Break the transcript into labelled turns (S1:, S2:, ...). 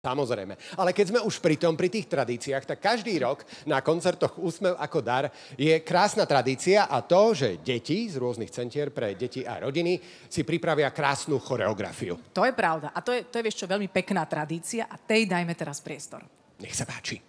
S1: Samozrejme. Ale keď sme už pri tých tradíciách, tak každý rok na koncertoch Úsmev ako dar je krásna tradícia a to, že deti z rôznych centier pre deti a rodiny si pripravia krásnu choreografiu.
S2: To je pravda. A to je vieš čo, veľmi pekná tradícia a tej dajme teraz priestor.
S1: Nech sa páči.